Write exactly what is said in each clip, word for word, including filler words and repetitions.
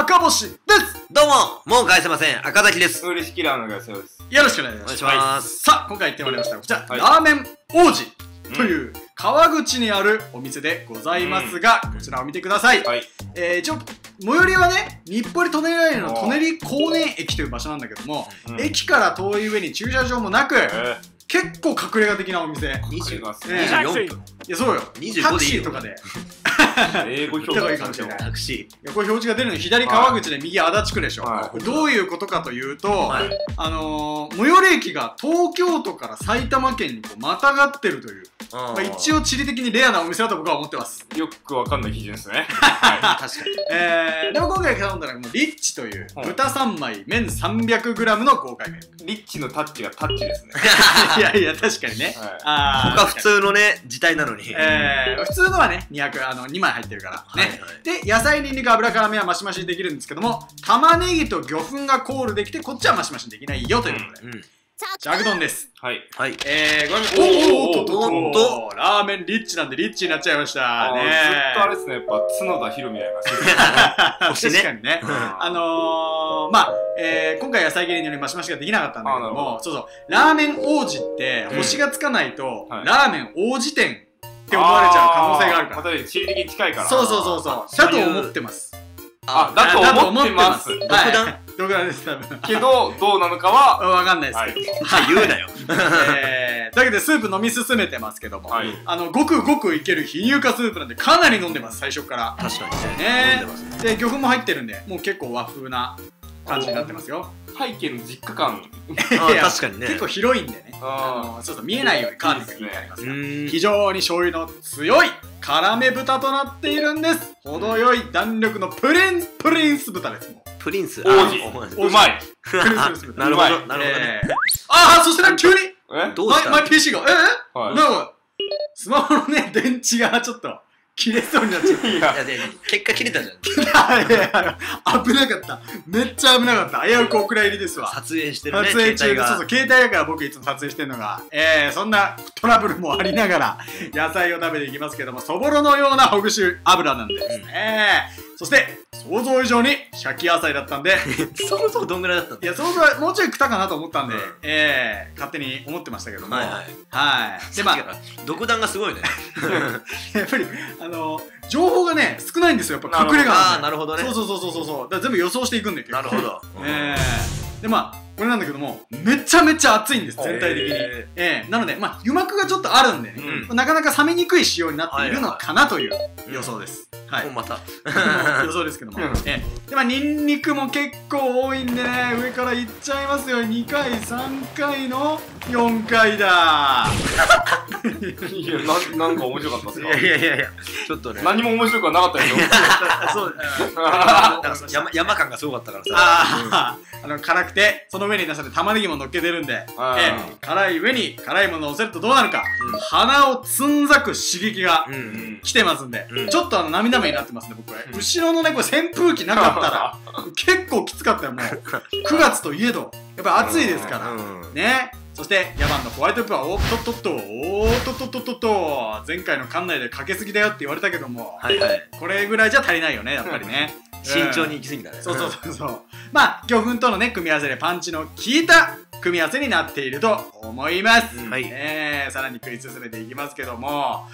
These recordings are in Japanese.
赤星です。 どうも、もう返せません、赤崎です。 嬉しきラーメンがそうです。 よろしくお願いします。 お願いします。 さあ、今回行ってまいりました。こちら、 はい、 ラーメン王子という川口にあるお店でございますが、うん、こちらを見てください。はい、えー、一応、最寄りはね、日暮里・舎人ラインの舎人高年駅という場所なんだけども、うん、駅から遠い上に駐車場もなく、えー結構隠れ家的なお店。 にじゅうよんぷん。 いや、そうよ。タクシーとかで。 英語表示がいいかもしれない。 タクシー。 いや、これ表示が出るの左川口で右足立区でしょ。どういうことかというと、あの、最寄り駅が東京都から埼玉県にこうまたがってるという。まあ一応地理的にレアなお店だと僕は思ってます。 よくわかんない基準ですね。 確かに。えー、でも今回頼んだのがもうリッチという豚さんまい麺 さんびゃくグラム の豪快麺。 リッチのタッチがタッチですね。 いやいや、確かにね。 ああ。他普通のね、自体なのに。 えー、普通のはね、にひゃく、あの、にまい入ってるから。ね。で、野菜、ニンニク、油辛めはマシマシにできるんですけども、玉ねぎと魚粉がコールできて、こっちはマシマシにできないよということで。ジャグドンです。 はい。 はい。えー、ごめん、おーおーおっと、ラーメンリッチなんでリッチになっちゃいましたね。 ずっとあれですね、やっぱ角田博美やりますね。確かにね。あのー、まあ、えー、今回野菜切りによりマシマシができなかったんだけども、そうそう、ラーメン王子って星がつかないと、ラーメン王子店って思われちゃう可能性があるから。 例えば地理的に近いから。 そうそうそうそう。だと思ってます。 あ、だと思ってます。 独断独断です、多分。 けど、どうなのかはわかんないですけど。 言うなよ。 えー、だけどスープ飲み進めてますけども、あの、ごくごくいける非乳化スープなんでかなり飲んでます、最初から。 確かにね。で、魚粉も入ってるんで、もう結構和風な感じになってますよ。 背景の実家感。 確かにね。 結構広いんでね。そうそう、見えないようにカーテンが引いてありますから。非常に醤油の強い辛め豚となっているんです。程よい弾力のプリンス、プリンス豚です。 プリンス王子。うまい。 プリンス豚。 なるほど、なるほどね。 ああ、そしてなんか急にえどうしたマイ ピーシー が、えなんか、スマホのね、電池がちょっと、切れそうになっちゃった。いや、結果切れたじゃん。 いやいや、危なかった。めっちゃ危なかった。危うくお蔵入りですわ。 撮影してるね。 撮影中で、そうそう、携帯だから僕いつも撮影してるのが、えー、そんなトラブルもありながら、野菜を食べていきますけども、そぼろのようなほぐし油なんですね。そして、想像以上にシャキ野菜だったんで、 想像どんぐらいだったんだいや、想像はもうちょい食ったかなと思ったんで、えー、勝手に思ってましたけども。はいはい。はい。 で、まあ、独断がすごいね。 やっぱり、あの、情報がね、少ないんですよ。やっぱ隠れ家なんで。 ああ、なるほどね。 そうそうそうそうそう。だから全部予想していくんで、 なるほど。 えー。で、まあ、これなんだけども、めちゃめちゃ熱いんです、全体的に。ええー、なので、まあ、油膜がちょっとあるんでね、うん、なかなか冷めにくい仕様になっているのかなという予想です。はい。 もうまた。 予想ですけども。ええ。で、まあ、ニンニクも結構多いんでね、上からいっちゃいますよ。にかい、さんかいのよんかいだー。いや、な、なんか面白かったっすか？ いやいやいやいや、ちょっとね。 何も面白くはなかったでしょ。 そうだね。山感がすごかったからさ。 ああ、あの、辛くて、その上に出され玉ねぎも乗っけてるんで、辛い上に辛いものを乗せるとどうなるか、鼻をつんざく刺激が来てますんで、ちょっとあの涙目になってますね、僕は。後ろのね、これ扇風機なかったら、結構きつかったよ、もう。くがつといえど、やっぱ暑いですから。ね。そして、野蛮のホワイトペッパー、おっとっとっと、おっとっとっとっとっと、前回の館内でかけすぎだよって言われたけども、これぐらいじゃ足りないよね、やっぱりね。 慎重に行き過ぎたね。 そうそうそうそう。まあ、魚粉とのね、組み合わせでパンチの効いた組み合わせになっていると思います。はい。えー、さらに食い進めていきますけども、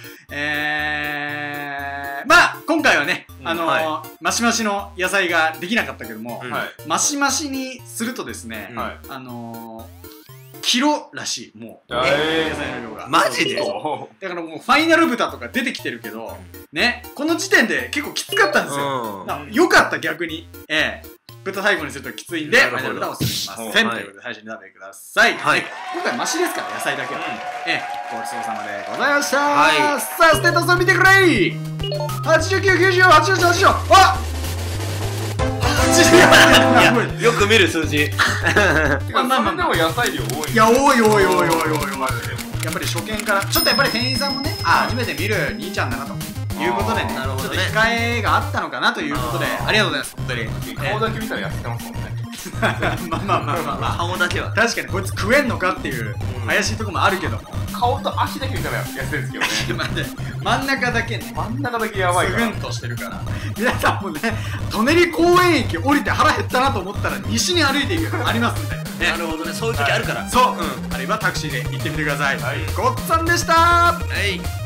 えー、まあ、今回はね、あのー、マシマシの野菜ができなかったけども、マシマシにするとですね、あのー、キロらしい、もう。野菜の量が。 マジで？ だからもうファイナル豚とか出てきてるけど、ね、この時点で結構きつかったんですよ。よかった、逆に。ええ。豚最後にするときついんで、ファイナル豚をおすすめしません。ということで、最初に食べてください。はい。今回マシですから、野菜だけは。ええ。ごちそうさまでございました。はい。さあ、ステータスを見てくれ！ はちじゅうきゅう、きゅうじゅうよん、はちじゅうはち、はちじゅうよん。あっ！ よく見る数字。 まあまあまあでも野菜量多い。 いや、多い多い多い多い多い多い。やっぱり初見からちょっとやっぱり店員さんもね、あ、初めて見る兄ちゃんだなということでね、ちょっと控えがあったのかなということで、ありがとうございます。本当に顔だけ見たらやってますもんね。 まあまあまあまあまあ顔だけは確かにこいつ食えんのかっていう怪しいとこもあるけども、 顔と足だけ見たら痩せるんですけどね。 待って真ん中だけね真ん中だけやばいから。 スグンとしてるから、皆さんもね舎人公園駅降りて腹減ったなと思ったら西に歩いていくありますんでね。 なるほどね、そういう時あるから。 そう、あるいはタクシーで行ってみてください。 はい、 ごっつぁんでした。 はい。